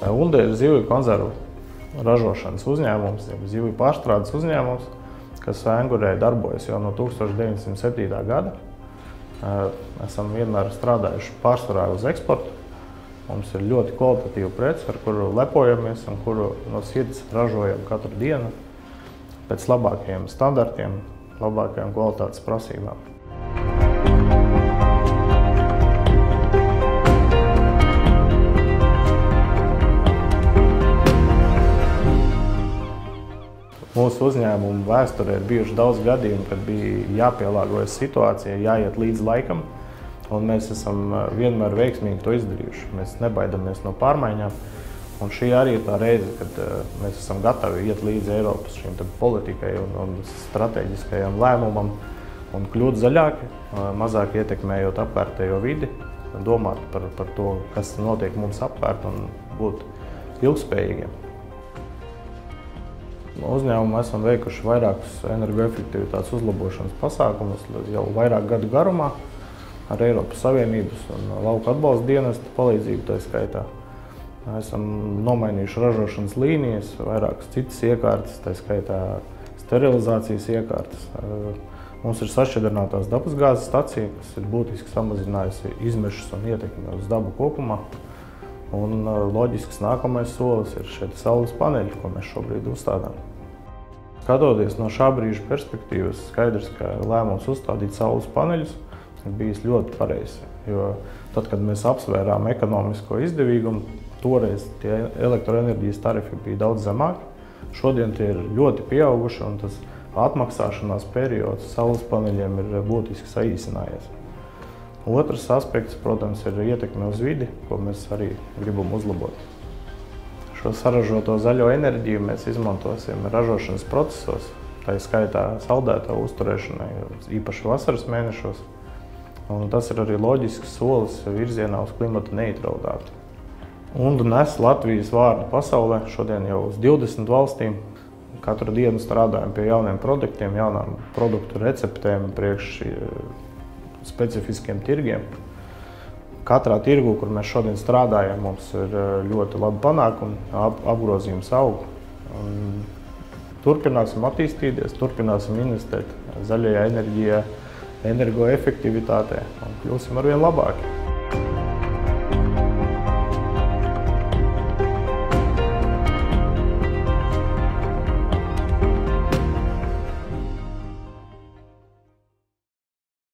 ULDE ir zivju konservu ražošanas uzņēmums, zivju pārstrādes uzņēmums, kas Vēngurē darbojas jau no 1907. gada. Esam vienmēr strādājuši pārsvarā uz eksportu. Mums ir ļoti kvalitatīva prece, ar kuru lepojamies un kuru no sirds ražojam katru dienu pēc labākajiem standartiem, labākajām kvalitātes prasībām. Mūsu uzņēmuma vēsturē ir bijuši daudz gadījumu, kad bija jāpielāgojas situācijai, jāiet līdz laikam, un mēs esam vienmēr veiksmīgi to izdarījuši. Mēs nebaidamies no pārmaiņām, un šī arī ir tā reize, kad mēs esam gatavi iet līdz Eiropas šīm politikai un strateģiskajam lēmumam un kļūt zaļāki, mazāk ietekmējot apkārtējo vidi, domāt par to, kas notiek mums apkārt un būt ilgspējīgiem. Uzņēmumā esam veikuši vairākus energoefektivitātes uzlabošanas pasākumus jau vairāk gadu garumā ar Eiropas Savienības un lauku atbalsta dienesta palīdzību tā skaitā. Esam nomainījuši ražošanas līnijas, vairākas citas iekārtas, tā skaitā sterilizācijas iekārtas. Mums ir sašķidrinātās dabasgāzes stacija, kas ir būtiski samazinājusi izmešus un ietekmi uz dabu kopumā. Un loģisks nākamais solis ir šie saules paneļi, ko mēs šobrīd uzstādām. Skatoties no šā brīža perspektīvas, skaidrs, ka lēmums uzstādīt saules paneļus ir bijis ļoti pareizs. Jo tad, kad mēs apsvērām ekonomisko izdevīgumu, toreiz tie elektroenerģijas tarifi bija daudz zemāki. Šodien tie ir ļoti pieauguši un tas atmaksāšanās periods saules paneļiem ir būtiski saīsinājies. Otrs aspekts, protams, ir ietekme uz vidi, ko mēs arī gribam uzlabot. Šo saražoto zaļo enerģiju mēs izmantosim ražošanas procesos, tā skaitā saldēto uzturēšanai, īpaši vasaras mēnešos. Un tas ir arī loģisks solis virzienā uz klimata neutralitāti. ULDE nes Latvijas vārdu pasaulē, šodien jau uz 20 valstīm. Katru dienu strādājam pie jauniem produktiem, jaunām produktu receptēm priekš specifiskiem tirgiem. Katrā tirgu, kur mēs šodien strādājam, mums ir ļoti labi panākumi, apgrozījums aug. Turpināsim attīstīties, turpināsim investēt zaļajā enerģijā, energoefektivitātē un kļūsim arvien labāki.